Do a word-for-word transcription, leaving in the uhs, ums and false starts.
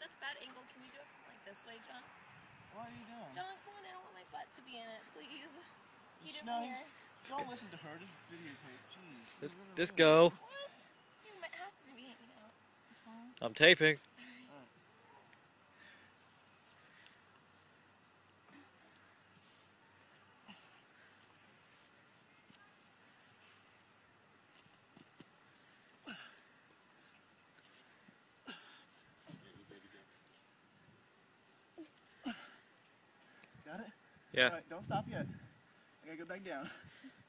that's bad angle. Can we do it from like this way, John? What are you doing? John, come on, I don't want my butt to be in it, please. Can you do it no, from here? Don't listen to her. Just videotape. Jeez. Just, just go. What? Dude, my ass is gonna be hanging out. It's fine. I'm taping. Got it? Yeah. Alright, don't stop yet. I gotta go back down.